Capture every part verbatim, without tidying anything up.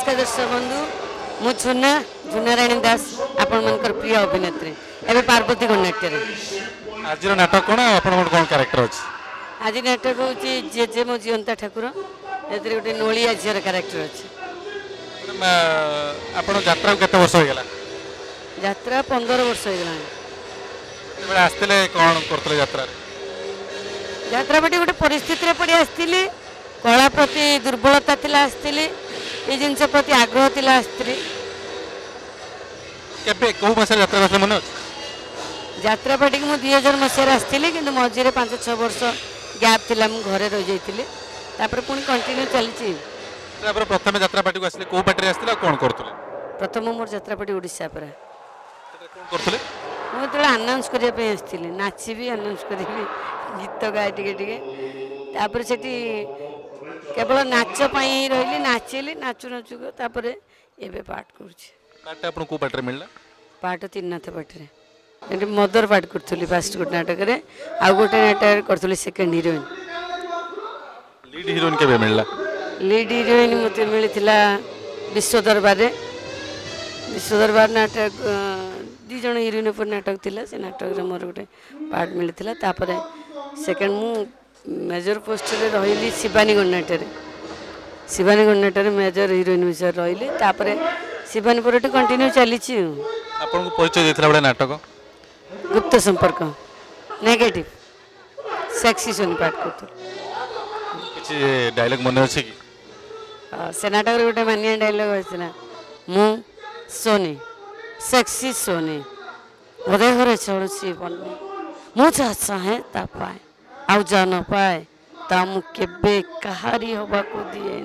नमस्कार दर्शक बंधु मु झुना झुना राणी दास आपण मनकर प्रिय अभिनेत्री एवं पार्वतीगनाट्य आज नाटक कौन आप क्यारेक्टर अच्छे आज नाटक हूँ जे जे मो जीवंता ठाकुर ए गोटे नोलिया झीर क्यारेक्टर अच्छे आप जात्रा केते वर्ष हो गला यात्रा पंद्रह वर्ष हो गला आसते कौन करते यात्रा यात्रा बाटी गोटे परिस्थिति पड़ी आसती कला प्रति दुर्बलता थिला आसती ये जिनस प्रति आग्रह थिला आसती केबे को मास यात्रा करते मन यात्रा पार्टी को दुई हजार मसीह आसती कि मझे पांच छः वर्ष गैप थिला मु घरे रही जाइए तापर पुणी कंटिन्यू चली प्रथम यात्रा पार्टी को आसले को पार्टी आसले कौन करथले प्रथम मोर यात्रा पार्टी ओडिशा पर कौन करथले मुझे आनाउंस करने आसती नाचबी आनाउंस करी गीत गाए टिके टिके तापर सेठी केवल नाच पाई रही नाचिली नाचु नाचु तापर एबे पार्ट करूछि पार्ट आपन को पार्ट रे मिलला पार्ट तीन नाथ पार्ट रे मदर पार्ट करथुली फर्स्ट गोटे नाटक रे आ गोटे नाटक करथुली सेकंड हीरोइन लीड हीरोइन केबे मिलला लीड हीरोइन मते मिलिथिला विश्वदरबार रे विश्वदरबार नाटक दी जण हीरोइन पर नाटक थिला से नाटक रे मोर गोटे पार्ट मिलिथिला तापर सेकंड मु मेजर पोस्ट रे रहिली शिवानी गन्नाट रे शिवानी गन्नाट रे मेजर हीरोइन विषय रहिली तापर शिवानी पर कंटिन्यू चली आपन को परिचय देथला बडा नाटक गुप्त संपर्क नेगेटिव सेक्सी सोनी पार्ट करथु किछ डायलॉग मन अछि कि से नाटक रे गोटे मानिया डायलॉग आछला मु सोनी सेक्सी सोनी घरे घरे चलुछि बन्नी मु जा चाहे ता पाए आउ जा न पाए ता मु केबे कहारी होबा को दिए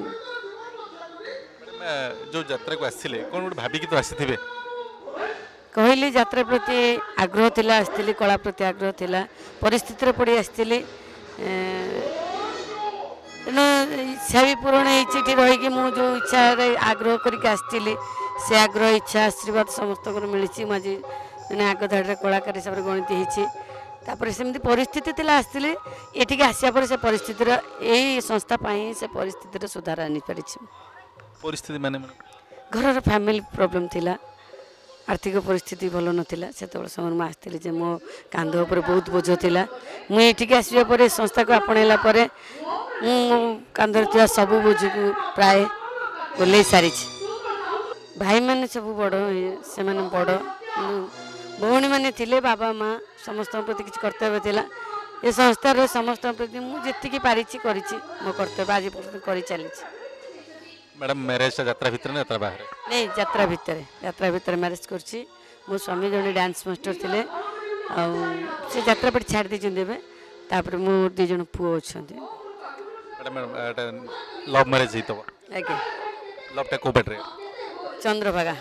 जो यात्रा को आसिले कोन गोटे भाबी कि तो आसीथिबे कहली यात्रा प्रति आग्रह थिला आस्तिली कला प्रति आग्रह थिला परिस्थिति रे पड़ी आस्तिली न इच्छा भी पूर्ण होती रही मु जो इच्छा आग्रह करके आस्तिली से आग्रह इच्छा आशीर्वाद समस्त मिली मुझे मैंने आग धाड़ी कलाकार हिसाब से गणित होती तापर सेमती परिस्थिति थिला आस्तिली एठिक आसिया पर से परिस्थिति यही संस्था पाई से परिस्थिति सुधार आनी पारि परिस्थिति माने घर फैमिली प्रॉब्लम थिला आर्थिक परिस्थिति भल नाला से समय में आसती जे मो कांध उपर बहुत बोझ थिला मुझे आसवा पर संस्था को आपणला कांधर थी सब बोझ को प्राय ओल्लै सारी भाई मैंने सब बड़ से बड़ भौणी मैंने थिले बाबा माँ समस्त प्रति किसी कर्तव्य थिला ये संस्थार समस्त प्रति मुझे पारी मो कर्तव्य आज पर्यटन कर चली मैडम मैरिज यात्रा भितर यात्रा बाहर नहीं यात्रा भितर यात्रा भितर मैरिज करछि मो स्वामी जने डांस मास्टर थिले आ से यात्रा पर छाड़ दी जंदेबे तापर मो दी जन पुओ छथि मैडम एटा लव मैरिज हितो आके लव टा को बेटरे Chandrabhaga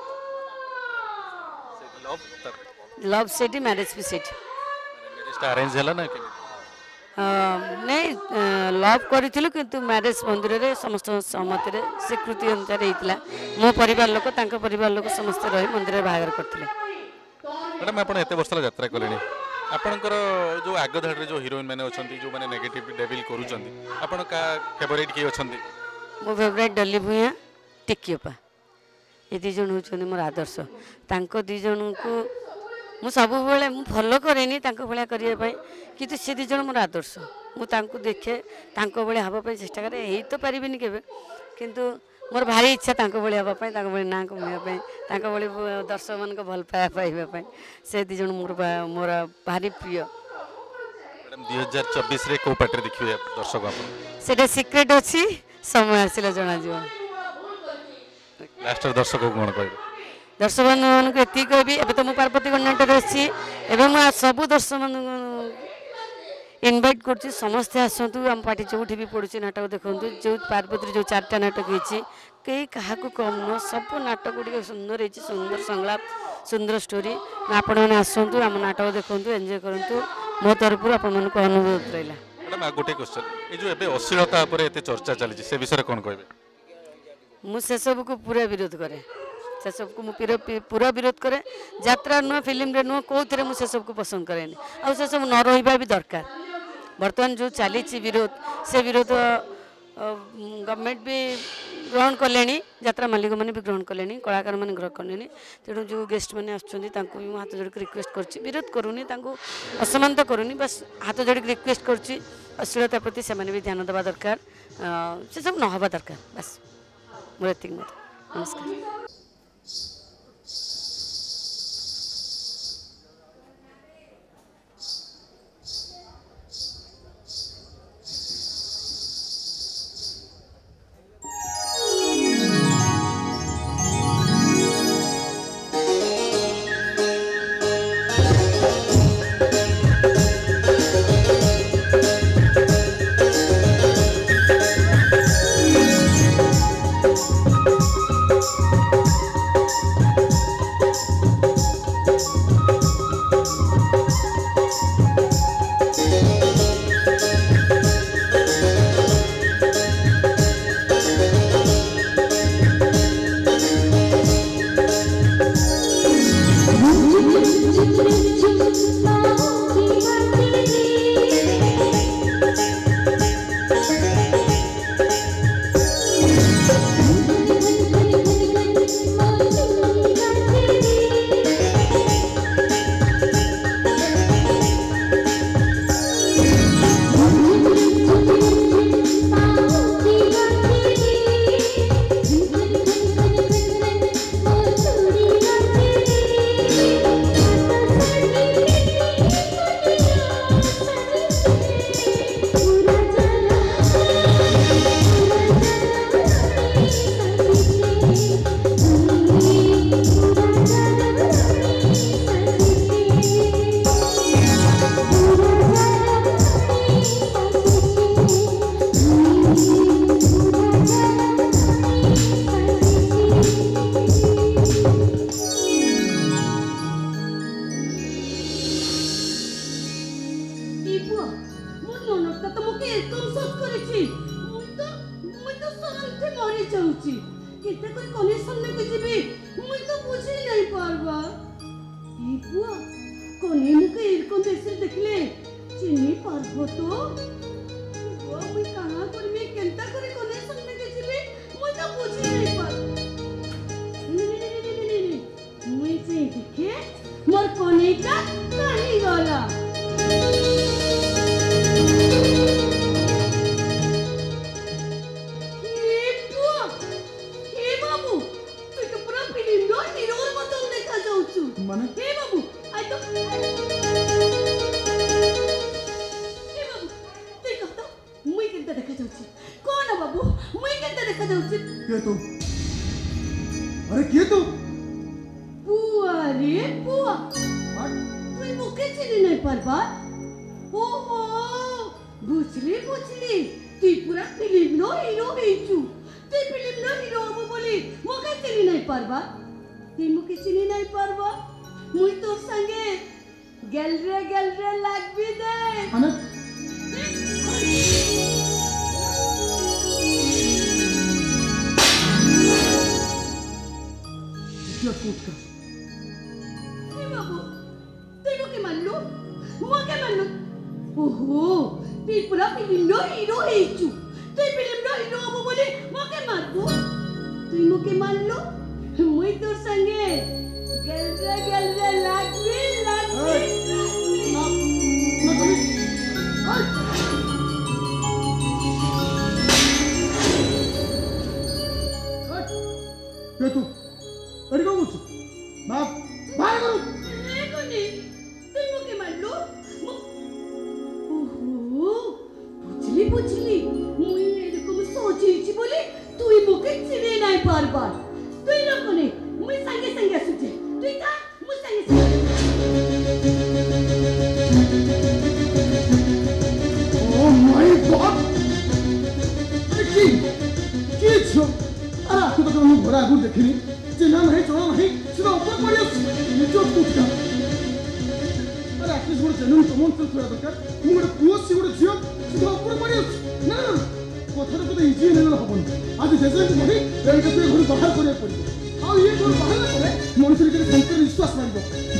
love love Sethi marriage भी सेठी मैरिज टा अरेंज हला ना के नहीं लव करूँ किंतु मैरिज मंदिर रे समस्त सहमति रे स्वीकृति अनुसार होता मो परिवार लोक तांको परिवार लोक समस्त रही मंदिर बाहर करते मैडम आप एत वर्ष यात्रा कले आपणकर जो आग धाड़ी जो हिरोइन मैंने अच्छा जो मैंने नेगेटिव डेविल करुँच फेवरेट किए अच्छा मो फेवरेट डली भूया टिकियोपा ये दी जन होती मोर आदर्श तांको दी जन को मु सब बेले मु फॉलो करेनी तांको भलिया करिया पई किंतु से दी जन मोर आदर्श मु तांको देखे तांको भलिया हबा पई चेष्टा करे एई तो परिबिनी केबे किंतु मोर भारी इच्छा तांको भलिया हबा पई तांको भलिया ना कमिया पई तांको भली दर्शक मन को भल पाया पाइबा पई से दी जन मोर मोर भारी प्रिय मैडम दो हज़ार चौबीस रे को पार्टी देखिबे दर्शक आपन सेटा सीक्रेट अछि समय आसिला जणा जीव लास्ट दर्शक को कोन कहबे दर्शक मान को ये कहबी एबे तो मु पार्वतीगनाट्य अच्छी एवं सब दर्शक मान इनवाइट कर समस्ते आसतु आम पार्टी जो भी पड़ुचे नाटक देखु जो पार्वती जो चार्टा नाटक होती कई क्या कम नुह सब नाटक गुड़िक सुंदर होती सुंदर संलाप सुंदर स्टोरी आपण मैंने आसतु आम नाटक देखु एंजॉय करूँ मो तरफ आपण मान अनुरोध रहा मैडम गोटे क्वेश्चन ये जो एबे अश्लीलता पर एते चर्चा चली से विषय कौन कहबे मु से सब को पूरा विरोध करे से सब को मुझे पूरा विरोध करे यात्रा नुह फिल्म रे नुह कौन मुझे सब को पसंद करेनि आ से सब न रहा भी दरकार बर्तमान जो चली विरोध से विरोध गवर्नमेंट भी ग्रहण कले यात्रा मालिक मैंने भी ग्रहण कले कलाकार मैंने ग्रहण कले तेणु जो गेस्ट मैंने आसुँच हाथ जोड़ रिक्वेस्ट कर विरोध करूनी असमान तो करूनी बस हाथ जोड़ रिक्वेस्ट करुँच अश्लीलता प्रति से भी ध्यान देवा दरकार से सब नहबा दरकार बस मोर एति मत नमस्कार।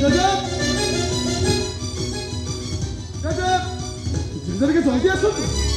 जल्दी आसो।